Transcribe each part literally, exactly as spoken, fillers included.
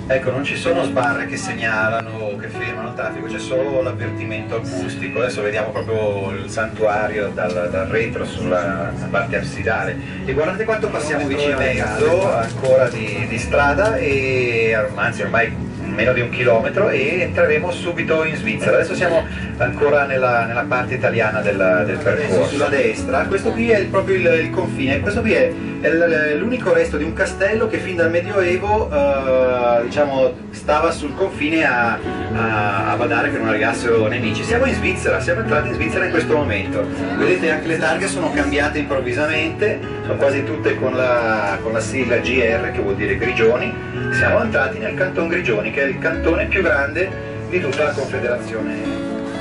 Ecco, non ci sono sbarre che segnalano o che fermano il traffico, c'è solo l'avvertimento acustico. Adesso vediamo proprio il santuario dal, dal retro sulla parte absidale. E guardate quanto passiamo vicino a mezzo ancora di, di strada, e anzi ormai meno di un chilometro, e entreremo subito in Svizzera. Adesso siamo ancora nella, nella parte italiana del, del percorso. Sulla destra, questo qui è il, proprio il, il confine, questo qui è, è l'unico resto di un castello che fin dal Medioevo eh, diciamo, stava sul confine a, a, a badare che non arrivassero nemici. Siamo in Svizzera, siamo entrati in Svizzera in questo momento. Vedete, anche le targhe sono cambiate improvvisamente, sono quasi tutte con la, con la sigla G R, che vuol dire Grigioni. Siamo entrati nel canton Grigioni, che è il cantone più grande di tutta la Confederazione.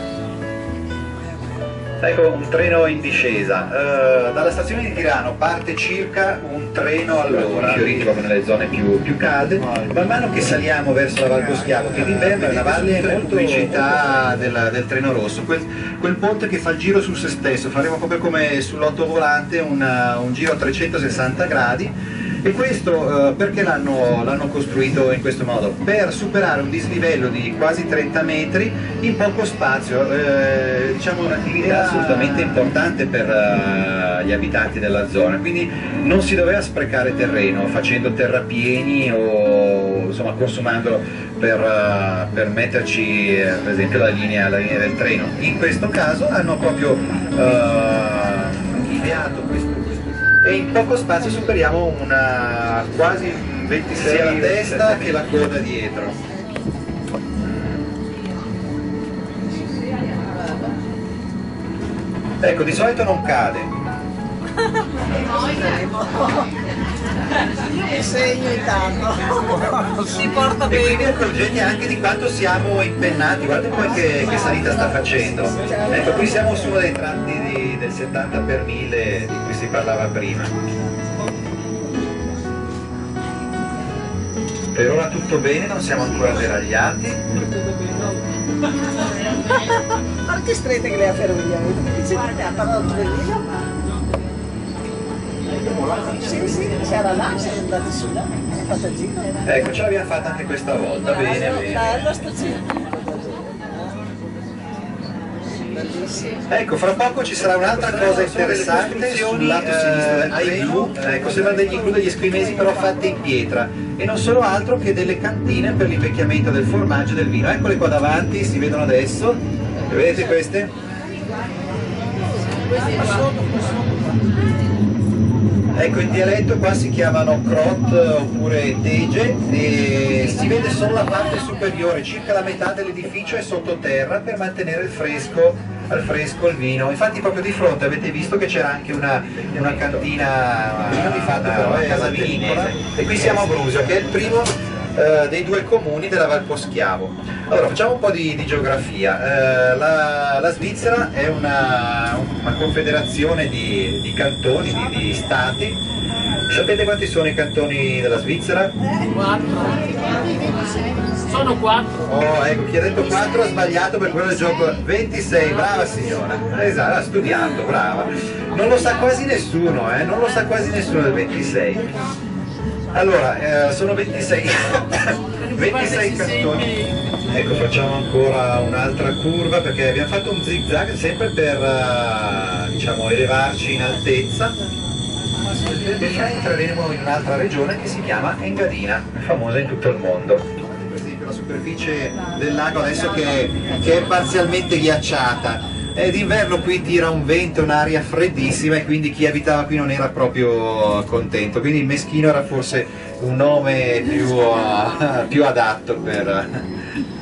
Ecco un treno in discesa, uh, dalla stazione di Tirano parte circa un treno all'ora, fioriti proprio nelle zone più, più calde. Man mano che saliamo verso la Val Poschiavo, che d'inverno è una valle molto pubblicità del, del treno rosso, quel, quel ponte che fa il giro su se stesso, faremo proprio come sull'ottovolante una, un giro a trecentosessanta gradi. E questo eh, perché l'hanno costruito in questo modo? Per superare un dislivello di quasi trenta metri in poco spazio, eh, diciamo un'attività assolutamente importante per uh, gli abitanti della zona, quindi non si doveva sprecare terreno facendo terrapieni o insomma consumandolo per, uh, per metterci eh, per esempio la linea, la linea del treno. In questo caso hanno proprio uh, ideato questo, e in poco spazio superiamo una quasi ventisei sia la testa che la coda dietro. Ecco, di solito non cade. Segno intanto si porta bene. E quindi accorgete anche di quanto siamo impennati, guardate poi che, che salita sta facendo. Ecco, qui siamo su uno dei tratti di, del settanta per mille di cui si parlava prima. Per ora tutto bene, non siamo ancora deragliati. Quante strette che le ha ferrovia? Guarda, ha parlato bellino. Sì, sì, c'era là, siamo andati su là, è fatta il giro. Ecco, ce l'abbiamo fatta anche questa volta, bene, bene. Bello sto giro. Ecco, fra poco ci sarà un'altra cosa interessante sul lato sinistro del treno. Ecco, sembrano degli igloo degli esquimesi però fatte in pietra, e non solo altro che delle cantine per l'invecchiamento del formaggio e del vino. Eccole qua davanti, si vedono adesso, le vedete queste? Ecco, in dialetto qua si chiamano crot oppure tege, e si vede solo la parte superiore, circa la metà dell'edificio è sottoterra per mantenere il fresco, al fresco il vino. Infatti proprio di fronte avete visto che c'era anche una, una cantina, una, di fatto però è casa vininese. E qui siamo a Brusio, che è il primo eh, dei due comuni della Val Poschiavo. Allora, facciamo un po' di, di geografia. Eh, la, la Svizzera è una, una confederazione di, di cantoni, di, di stati. Sapete quanti sono i cantoni della Svizzera? Quattro. Sono quattro. Oh, ecco, chi ha detto quattro ha sbagliato, per quello del gioco. ventisei, brava signora. Esatto, ha studiato, brava. Non lo sa quasi nessuno, eh? Non lo sa quasi nessuno del ventisei. Allora, eh, sono ventisei. ventisei cantoni. Ecco, facciamo ancora un'altra curva perché abbiamo fatto un zig-zag sempre per uh, diciamo, elevarci in altezza, e poi entreremo in un'altra regione che si chiama Engadina, famosa in tutto il mondo. Per esempio la superficie del lago adesso che, che è parzialmente ghiacciata, e d'inverno qui tira un vento, un'aria freddissima, e quindi chi abitava qui non era proprio contento, quindi il Meschino era forse un nome più, uh, più adatto per...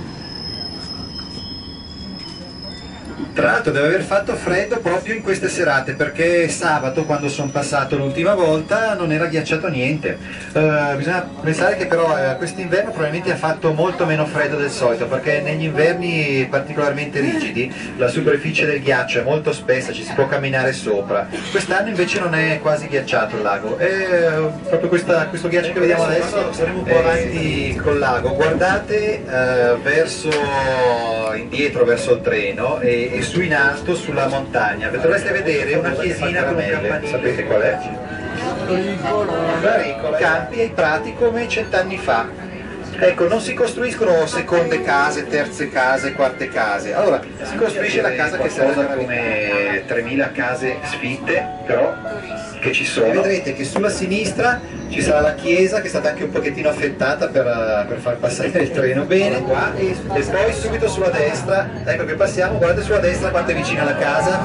Tra l'altro deve aver fatto freddo proprio in queste serate, perché sabato, quando sono passato l'ultima volta, non era ghiacciato niente. Uh, bisogna pensare che però uh, quest'inverno probabilmente ha fatto molto meno freddo del solito, perché negli inverni particolarmente rigidi la superficie del ghiaccio è molto spessa, ci si può camminare sopra. Quest'anno invece non è quasi ghiacciato il lago, e uh, proprio questa, questo ghiaccio che vediamo adesso, saremo un po' avanti col lago. Guardate uh, verso indietro, verso il treno, e, e su in alto sulla montagna dovreste vedere una chiesina con un campanile. Sapete qual è? Baricola, campi e prati come cent'anni fa. Ecco, non si costruiscono seconde case, terze case, quarte case. Allora, si costruisce la casa che serve come tremila case sfitte, però che ci sono. E vedrete che sulla sinistra ci sarà la chiesa, che è stata anche un pochettino affettata per, per far passare il treno bene qua, e, e poi subito sulla destra, ecco che passiamo, guardate sulla destra quanto è vicina la casa.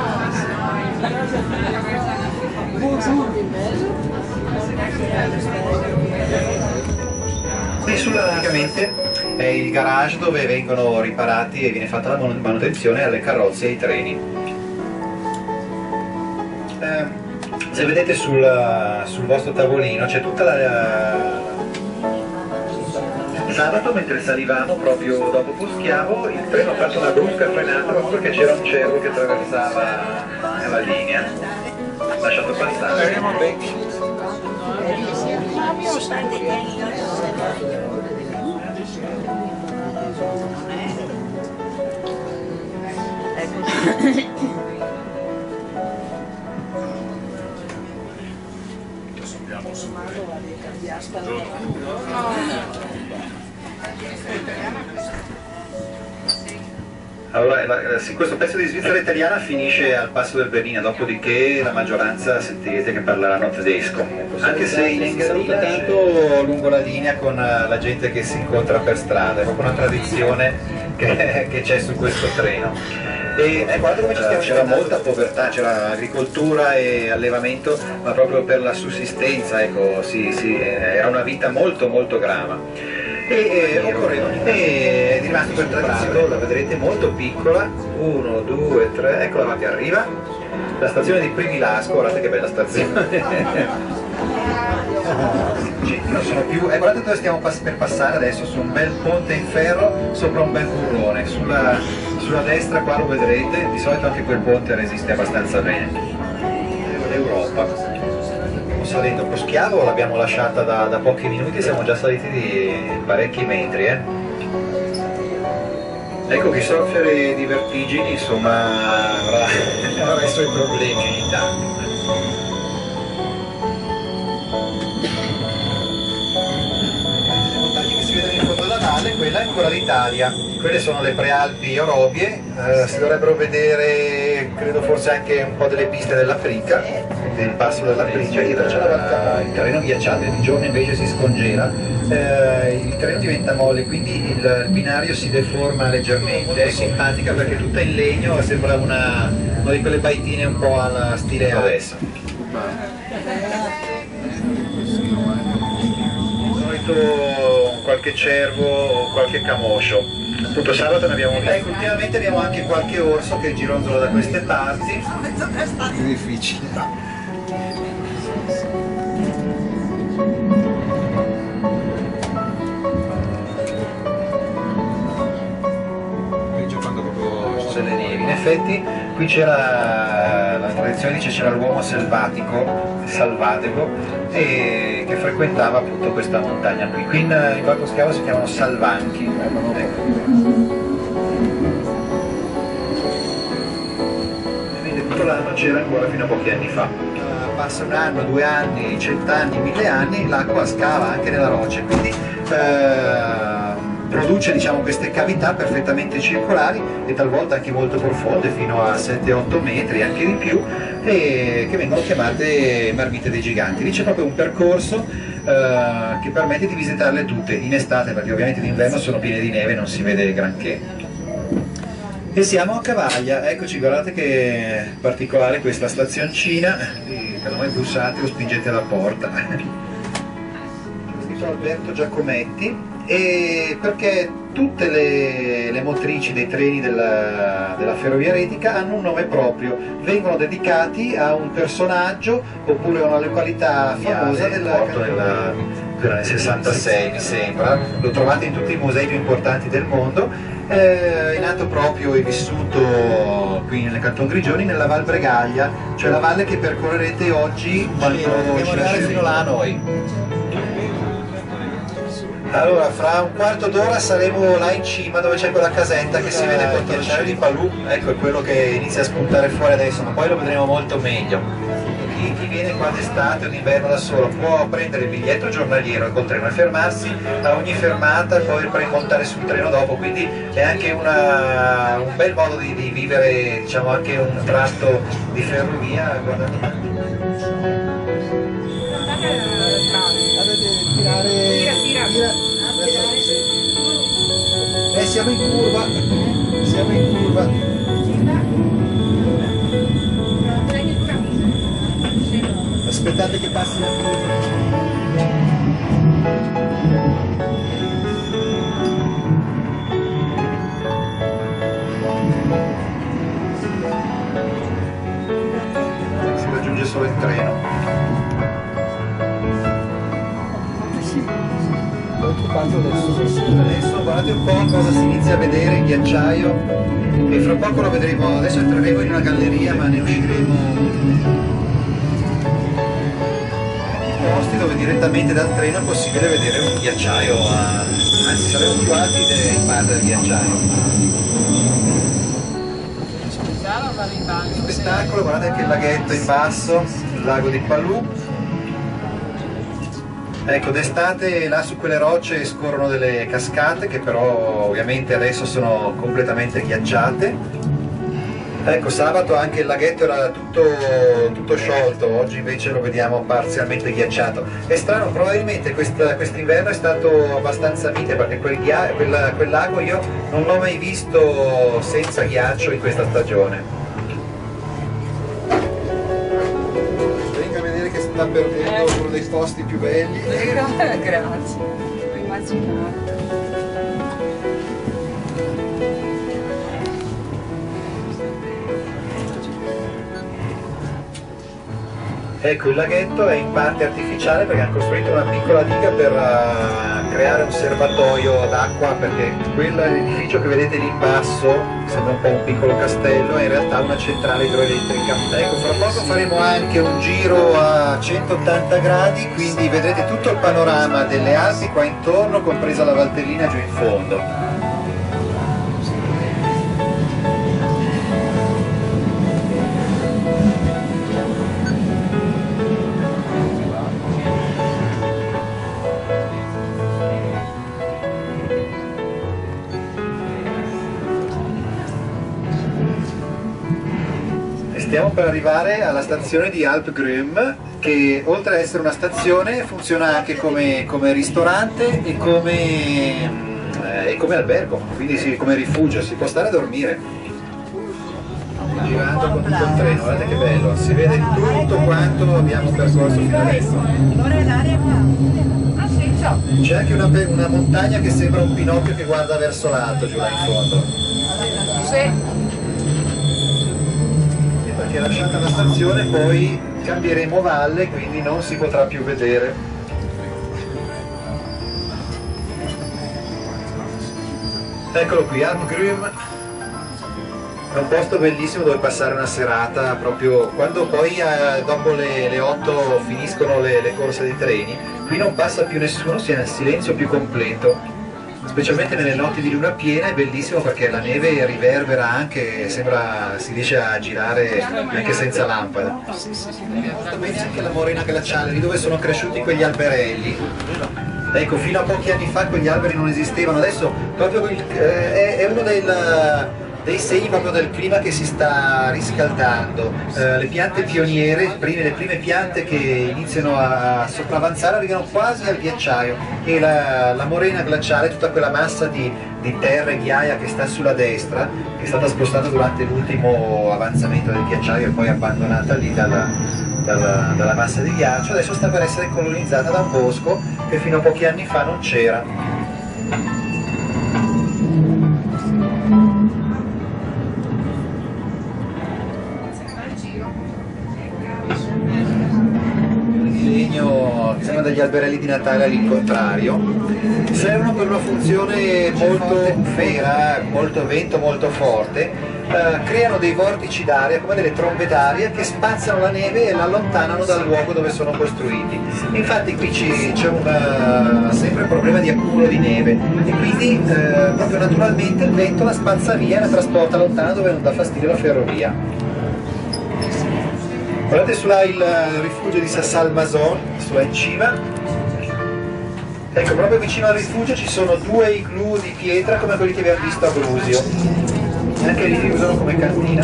Qui sulla praticamente è il garage dove vengono riparati e viene fatta la manutenzione alle carrozze e ai treni. Eh, se vedete sul, sul vostro tavolino c'è tutta la... Sabato mentre salivamo proprio dopo Poschiavo il treno ha fatto una brusca frenata proprio perché c'era un cervo che attraversava la linea, lasciato passare. Allora, la, sì, questo pezzo di Svizzera italiana finisce al passo del Bernina, dopodiché la maggioranza sentirete che parleranno tedesco, anche se in Engadina tanto lungo la linea con la gente che si incontra per strada, è proprio una tradizione che, che c'è su questo treno. E eh, guarda come ci stiamo, c'era molta povertà, c'era agricoltura e allevamento, ma proprio per la sussistenza, ecco, sì, sì, era una vita molto molto grava. E, e occorreva e è rimasto per tradizione, la vedrete molto piccola, uno, due, tre, eccola qua che arriva, la stazione di Primilasco, guardate che bella stazione. Non sono più, eh, guardate dove stiamo pass per passare adesso, su un bel ponte in ferro sopra un bel burrone, sulla, sulla destra qua lo vedrete, di solito anche quel ponte resiste abbastanza bene. L'Europa. Salendo Poschiavo l'abbiamo lasciata da, da pochi minuti, siamo già saliti di parecchi metri. Eh. Ecco che soffre di vertigini, insomma, avrà, avrà i suoi problemi ogni tanto. Le montagne che si vedono in fondo alla valle, quella è ancora l'Italia. Quelle sono le Prealpi Orobie, eh, si dovrebbero vedere, credo forse anche un po' delle piste dell'Africa, del passo dell'Africa, dietro c'è la, il terreno ghiacciato, di giorno invece si scongela, eh, il treno diventa molle, quindi il, il binario si deforma leggermente, è simpatica perché è tutta in legno, sembra una, una di quelle baitine un po' alla stile adesso. Di solito qualche cervo o qualche camoscio. Appunto sabato ne abbiamo visto. Ecco, ultimamente abbiamo anche qualche orso che gironzola da queste parti. È difficile. Giocando proprio sulle nevi. In effetti qui c'era, la tradizione dice c'era l'uomo selvatico, salvatico, e che frequentava appunto questa montagna qui. Qui in, in Val Poschiavo si chiamano salvanchi. Ecco. Tutto l'anno c'era ancora fino a pochi anni fa. Passa un anno, due anni, cent'anni, mille anni, l'acqua scava anche nella roccia, quindi eh, produce diciamo, queste cavità perfettamente circolari e talvolta anche molto profonde, fino a sette otto metri, anche di più, e che vengono chiamate marmite dei giganti. Lì c'è proprio un percorso eh, che permette di visitarle tutte, in estate, perché ovviamente d'inverno sono piene di neve e non si vede granché. E siamo a Cavaglia, eccoci, guardate che particolare questa stazioncina, casomai bussate o spingete alla porta. Scritto Alberto Giacometti, e perché tutte le, le motrici dei treni della, della ferrovia retica hanno un nome proprio, vengono dedicati a un personaggio oppure a una località famosa del porto nella, nel sessantasei mi sembra, lo trovate in tutti i musei più importanti del mondo. Eh, è nato proprio e vissuto qui nel Canton Grigioni, nella Val Bregaglia, cioè la valle che percorrerete oggi quando ci arrivare fino là a noi. Allora, fra un quarto d'ora saremo là in cima dove c'è quella casetta che si vede col ghiacciaio di Palù, ecco è quello che inizia a spuntare fuori adesso, ma poi lo vedremo molto meglio. chi, chi viene qua d'estate o d'inverno da solo può prendere il biglietto giornaliero col treno e fermarsi a ogni fermata e poi montare sul treno dopo, quindi è anche una, un bel modo di, di vivere, diciamo, anche un tratto di ferrovia. Guardate. Tirare, Tira, tira. tira. Eh, siamo in curva, siamo in curva. Aspettate che passi la curva. Si raggiunge solo il treno. Adesso guardate un po' cosa si inizia a vedere, il ghiacciaio, e fra poco lo vedremo. Adesso entreremo in una galleria, ma ne usciremo in posti dove direttamente dal treno è possibile vedere un ghiacciaio, a... anzi saremo più alti in parte del ghiacciaio. Spettacolo, guardate anche il laghetto in basso, il lago di Palù. Ecco, d'estate là su quelle rocce scorrono delle cascate che però ovviamente adesso sono completamente ghiacciate. Ecco, sabato anche il laghetto era tutto, tutto sciolto, oggi invece lo vediamo parzialmente ghiacciato. È strano, probabilmente quest'inverno è stato abbastanza mite perché quel, quel, quel lago io non l'ho mai visto senza ghiaccio in questa stagione. Sta perdendo uno dei posti più belli. Grazie, ho immaginato. Ecco, il laghetto è in parte artificiale perché hanno costruito una piccola diga per uh, creare un serbatoio d'acqua, perché quell'edificio che vedete lì in basso sembra un po' un piccolo castello, è in realtà una centrale idroelettrica. Ecco, fra poco faremo anche un giro a centottanta gradi, quindi vedrete tutto il panorama delle Alpi qua intorno, compresa la Valtellina giù in fondo. Stiamo per arrivare alla stazione di Alpgrüm, che oltre ad essere una stazione funziona anche come, come ristorante e come, eh, e come albergo, quindi sì, come rifugio, si può stare a dormire. Girando con tutto il treno, guardate che bello, si vede tutto quanto abbiamo percorso fino adesso. C'è anche una, una montagna che sembra un Pinocchio che guarda verso l'alto giù là in fondo. Sì. Perché lasciata la stazione poi cambieremo valle, quindi non si potrà più vedere. Eccolo qui, Alpgrüm è un posto bellissimo dove passare una serata, proprio quando poi eh, dopo le, le otto finiscono le, le corse dei treni, qui non passa più nessuno, si è nel silenzio più completo. Specialmente nelle notti di luna piena è bellissimo perché la neve riverbera anche, sembra si riesce a girare anche senza lampada. Molto bene anche la morena glaciale, lì dove sono cresciuti quegli alberelli. Ecco, fino a pochi anni fa quegli alberi non esistevano, adesso proprio il, eh, è uno del, dei segni proprio del clima che si sta riscaldando. Eh, le piante pioniere, prime, le prime piante che iniziano a sopravanzare arrivano quasi al ghiacciaio, e la, la morena glaciale, tutta quella massa di, di terra e ghiaia che sta sulla destra, che è stata spostata durante l'ultimo avanzamento del ghiacciaio e poi abbandonata lì dalla, dalla, dalla massa di ghiaccio, adesso sta per essere colonizzata da un bosco che fino a pochi anni fa non c'era. Che sembrano degli alberelli di Natale all'incontrario, servono per una funzione molto fera, molto vento molto forte, eh, creano dei vortici d'aria come delle trombe d'aria che spazzano la neve e la allontanano dal luogo dove sono costruiti. Infatti qui c'è sempre un problema di accumulo di neve e quindi eh, proprio naturalmente il vento la spazza via e la trasporta lontano dove non dà fastidio la ferrovia. Guardate sulla il rifugio di Sassalmason, sulla in cima. Ecco, proprio vicino al rifugio ci sono due igloo di pietra come quelli che abbiamo visto a Brusio. E anche lì li usano come cantina.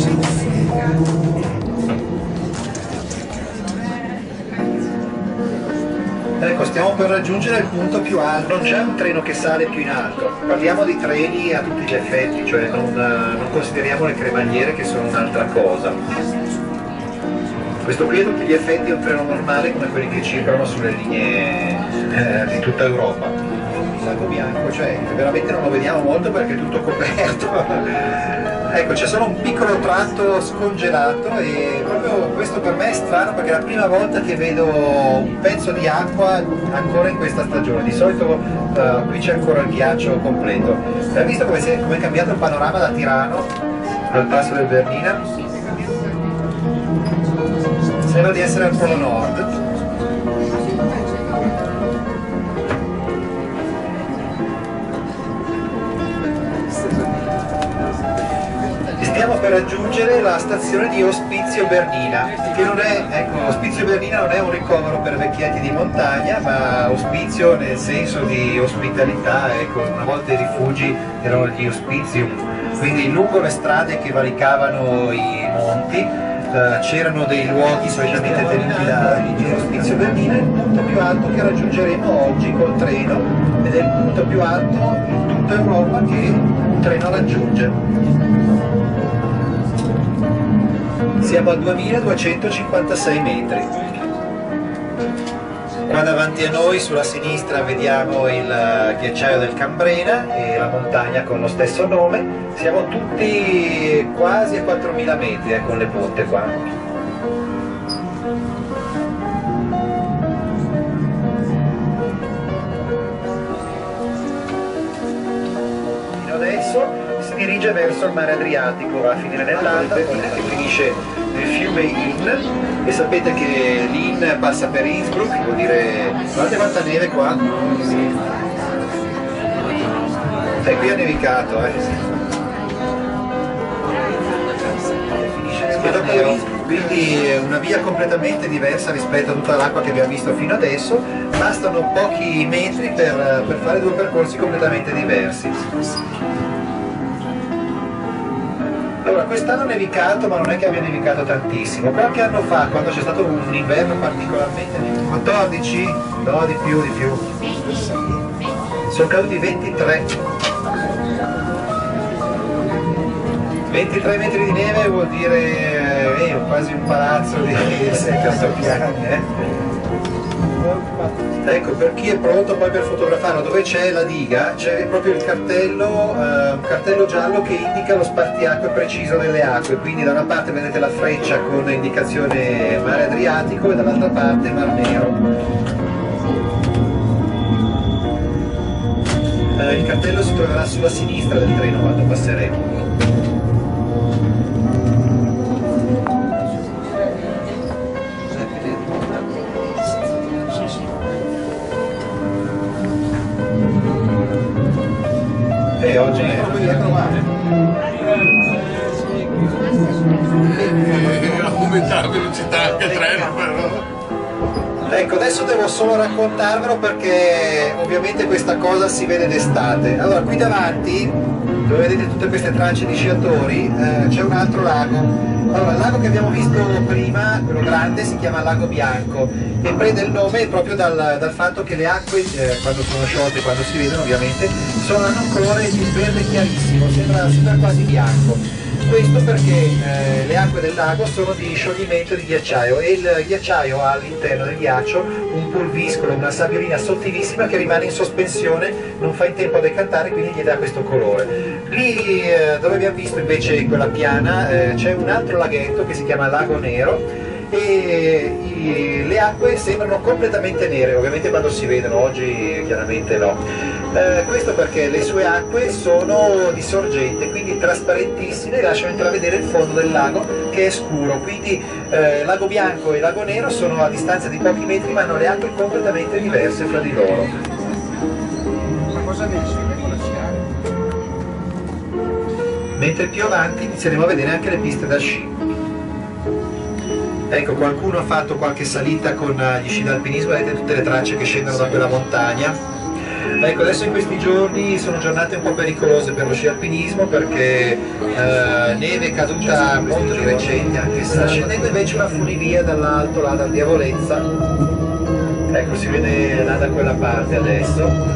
Ecco, stiamo per raggiungere il punto più alto, non c'è un treno che sale più in alto, parliamo di treni a tutti gli effetti, cioè non, non consideriamo le cremagliere che sono un'altra cosa. Questo qui a tutti gli effetti è un treno normale come quelli che circolano sulle linee eh, di tutta Europa. Il Lago Bianco, cioè veramente non lo vediamo molto perché è tutto coperto. Ecco, c'è solo un piccolo tratto scongelato e proprio questo per me è strano perché è la prima volta che vedo un pezzo di acqua ancora in questa stagione. Di solito uh, qui c'è ancora il ghiaccio completo. Hai visto come, si è, come è cambiato il panorama da Tirano, dal passo del Bernina? Sembra di essere al Polo Nord. Stiamo per raggiungere la stazione di Ospizio Bernina, che non è, ecco, Ospizio Bernina non è un ricovero per vecchietti di montagna, ma ospizio nel senso di ospitalità, ecco, una volta i rifugi erano gli ospizium, quindi lungo le strade che valicavano i monti eh, c'erano dei luoghi solitamente tenuti da Ospizio Bernina, il punto più alto che raggiungeremo oggi col treno, ed è il punto più alto in tutta Europa che un treno raggiunge. Siamo a duemiladuecentocinquantasei metri. Qua davanti a noi, sulla sinistra, vediamo il ghiacciaio del Cambrena e la montagna con lo stesso nome. Siamo tutti quasi a quattromila metri eh, con le punte qua. Fino adesso si dirige verso il mare Adriatico, va a finire nell'Alta, che finisce nel fiume Inn, e sapete che l'Inn passa per Innsbruck, vuol dire, guardate quanta neve qua, e qui ha nevicato, eh. Finisce nel nero, quindi è una via completamente diversa rispetto a tutta l'acqua che abbiamo visto fino adesso, bastano pochi metri per, per fare due percorsi completamente diversi. Allora, quest'anno ha nevicato, ma non è che abbia nevicato tantissimo. Qualche anno fa, quando c'è stato un inverno particolarmente quattordici, no, di più, di più. Sono caduti ventitré. ventitré metri di neve vuol dire eh, quasi un palazzo di sette otto piani, eh? Ecco, per chi è pronto poi per fotografarlo, dove c'è la diga c'è proprio il cartello, eh, un cartello giallo che indica lo spartiacque preciso delle acque, quindi da una parte vedete la freccia con indicazione mare Adriatico e dall'altra parte Mar Nero. Eh, il cartello si troverà sulla sinistra del treno quando passeremo. E oggi è aumentare la velocità anche il treno però. Ecco, adesso devo solo raccontarvelo perché ovviamente questa cosa si vede d'estate. Allora, qui davanti, dove vedete tutte queste tracce di sciatori, eh, c'è un altro lago. Allora, il lago che abbiamo visto prima, quello grande, si chiama Lago Bianco e prende il nome proprio dal, dal fatto che le acque, eh, quando sono sciolte, quando si vedono ovviamente, sono, hanno un colore di verde chiarissimo, sembra, sembra quasi bianco. Questo perché eh, le acque del lago sono di scioglimento di ghiacciaio e il ghiacciaio ha all'interno del ghiaccio un pulviscolo, una sabbiolina sottilissima che rimane in sospensione, non fa in tempo a decantare, quindi gli dà questo colore. Lì eh, dove abbiamo visto invece quella piana eh, c'è un altro laghetto che si chiama Lago Nero e i, le acque sembrano completamente nere, ovviamente quando si vedono, oggi chiaramente no. Eh, questo perché le sue acque sono di sorgente, quindi trasparentissime, lasciano intravedere il fondo del lago che è scuro, quindi eh, Lago Bianco e Lago Nero sono a distanza di pochi metri ma hanno le acque completamente diverse fra di loro. Ma cosa ne con la sciare? Mentre più avanti inizieremo a vedere anche le piste da sci. Ecco, qualcuno ha fatto qualche salita con gli sci d'alpinismo, vedete tutte le tracce che scendono da quella montagna. Ecco, adesso in questi giorni sono giornate un po' pericolose per lo sci alpinismo perché eh, neve è caduta molto di recente, anche sta scendendo invece una funivia dall'alto, là dal Diavolezza. Ecco, si vede là da quella parte adesso.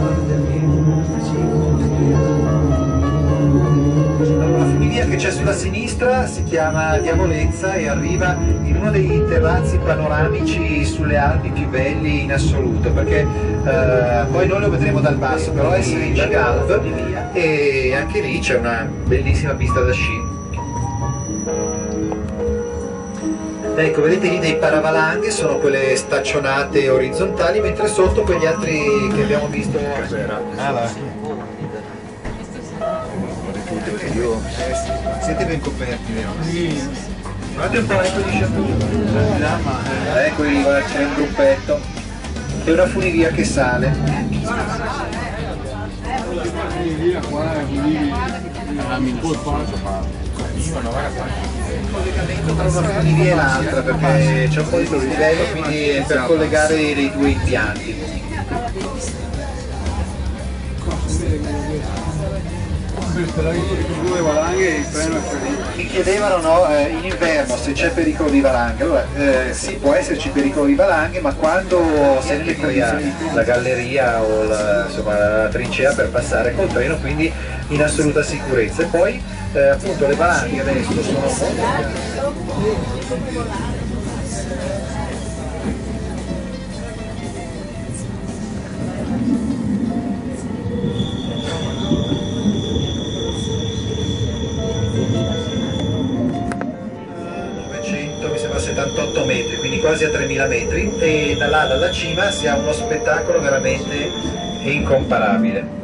La funivia che c'è sulla sinistra si chiama Diavolezza e arriva in uno dei terrazzi panoramici sulle Alpi più belli in assoluto, perché eh, poi noi lo vedremo dal basso, però è in Alp e anche lì c'è una bellissima pista da sci. Ecco, vedete lì dei paravalanghe, sono quelle staccionate orizzontali, mentre sotto quegli altri che abbiamo visto. Ah, là. Siete ben coperti, vero? Sì. Guardate un po', ecco gli sciatori. Ecco lì, guarda, c'è un gruppetto. È una funivia che sale. Funivia qua è un collegamento tra una funivia e l'altra perché c'è un po' di dislivello, quindi è per collegare dei due impianti. Mi chiedevano no, eh, in inverno se c'è pericolo di valanghe. Allora eh, sì, può esserci pericolo di valanghe, ma quando sei nelle condizioni la galleria o la, insomma, la trincea per passare col treno, quindi in assoluta sicurezza. E poi eh, appunto le valanghe adesso sono molto... settantotto metri, quindi quasi a tremila metri, e da là dalla cima si ha uno spettacolo veramente incomparabile.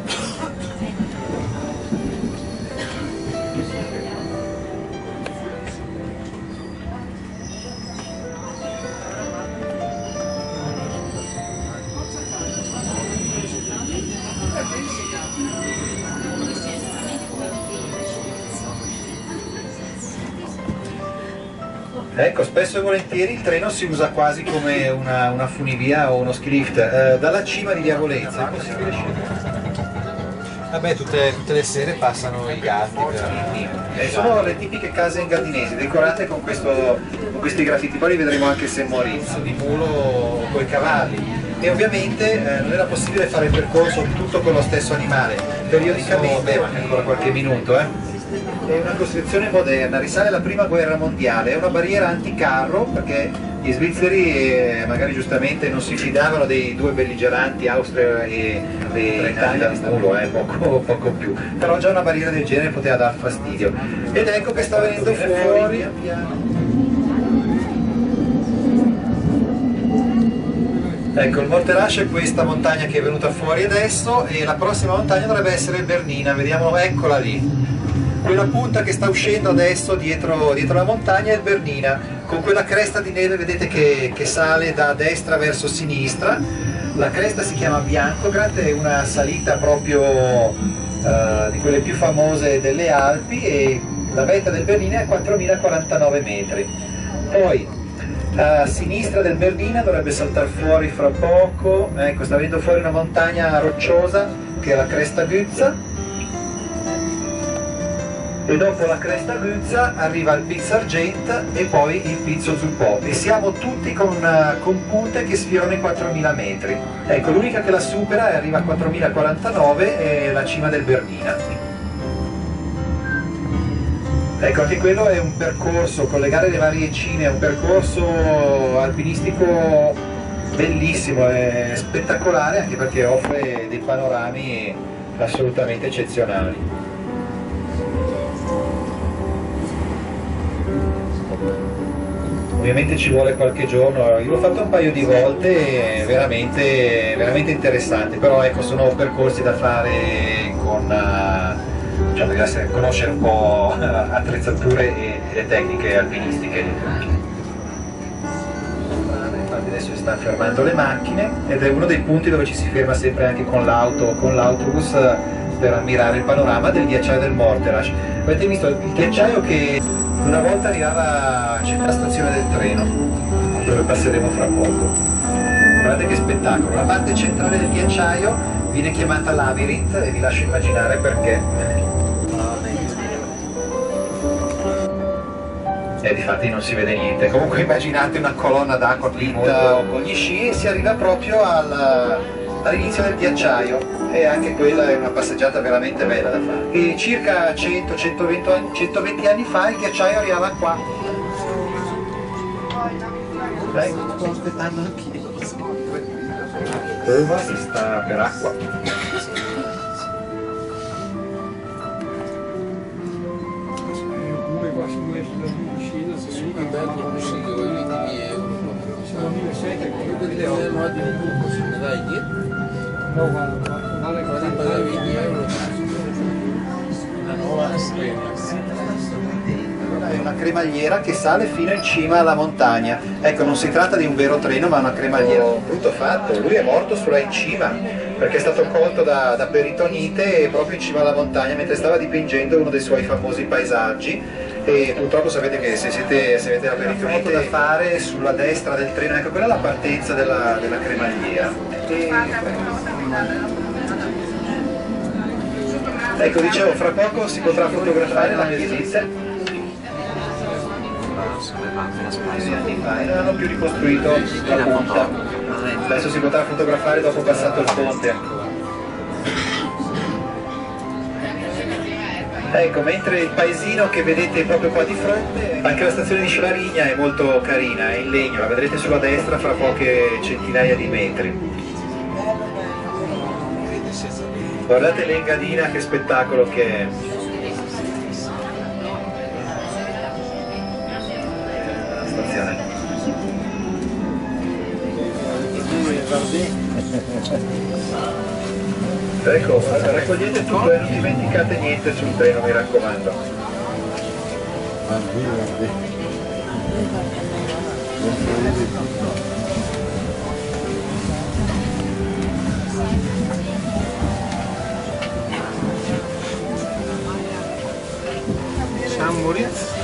Ecco, spesso e volentieri il treno si usa quasi come una, una funivia o uno ski lift. Eh, dalla cima di Diavolezza è possibile scendere? Vabbè, tutte, tutte le sere passano i gatti. Per... sono le tipiche case ingardinesi, decorate con, questo, con questi graffiti, poi li vedremo anche se Maurizio, di mulo o coi cavalli. E ovviamente eh, non era possibile fare il percorso tutto con lo stesso animale, periodicamente, ma ancora qualche minuto, eh. È una costruzione moderna, risale alla prima guerra mondiale, è una barriera anticarro perché gli svizzeri eh, magari giustamente non si fidavano dei due belligeranti Austria e, e Italia di Mulo, eh, poco, poco più, però già una barriera del genere poteva dar fastidio. Ed ecco che sta venendo fuori. Ecco, il Morterache è questa montagna che è venuta fuori adesso e la prossima montagna dovrebbe essere il Bernina, vediamo, eccola lì. Quella punta che sta uscendo adesso dietro, dietro la montagna è il Bernina, con quella cresta di neve vedete che, che sale da destra verso sinistra. La cresta si chiama Biancograd, è una salita proprio uh, di quelle più famose delle Alpi e la vetta del Bernina è a quattromilaquarantanove metri. Poi a sinistra del Bernina dovrebbe saltare fuori fra poco, ecco, sta venendo fuori una montagna rocciosa che è la cresta Guzza. E dopo la cresta Guzza arriva il Piz Argent e poi il Pizzo Zuppò e siamo tutti con, con punte che sfiorano i quattromila metri. Ecco, l'unica che la supera e arriva a quattromilaquarantanove è la cima del Bernina. Ecco, anche quello è un percorso, collegare le varie cime, è un percorso alpinistico bellissimo, è spettacolare anche perché offre dei panorami assolutamente eccezionali. Ovviamente ci vuole qualche giorno, io l'ho fatto un paio di volte, è veramente, veramente interessante, però ecco, sono percorsi da fare con, uh, cioè deve essere, conoscere un po' attrezzature e, e le tecniche alpinistiche. Infatti adesso si stanno fermando le macchine ed è uno dei punti dove ci si ferma sempre anche con l'auto o con l'autobus per ammirare il panorama del ghiacciaio del Morteratsch. Avete visto il ghiacciaio che una volta arrivava alla stazione del treno, dove passeremo fra poco. Guardate che spettacolo, la parte centrale del ghiacciaio viene chiamata Labyrinth e vi lascio immaginare perché. E difatti non si vede niente. Comunque immaginate una colonna d'acqua pinta con gli sci e si arriva proprio al, all'inizio del ghiacciaio, e anche quella è una passeggiata veramente bella da fare. E circa cento centoventi anni fa il ghiacciaio arrivava qua. Dai, sto aspettando anch'io. Curva si sta per acqua. È una cremagliera che sale fino in cima alla montagna. Ecco, non si tratta di un vero treno, ma una cremagliera. Brutto fatto, lui è morto sulla in cima, perché è stato colto da, da peritonite proprio in cima alla montagna mentre stava dipingendo uno dei suoi famosi paesaggi. E purtroppo sapete che se siete, se avete la peritonite da fare sulla destra del treno, ecco, quella è la partenza della, della cremagliera. E... ecco, dicevo, fra poco si potrà fotografare la chiesetta. Anni fa e non hanno più ricostruito la punta. Adesso si potrà fotografare dopo passato il ponte ancora. Ecco, mentre il paesino che vedete proprio qua di fronte, anche la stazione di Sciarigna è molto carina, è in legno, la vedrete sulla destra fra poche centinaia di metri. Guardate l'Engadina, che spettacolo che è. La stazione. Ecco, raccogliete tutto e non dimenticate niente sul treno, mi raccomando. San Moritz.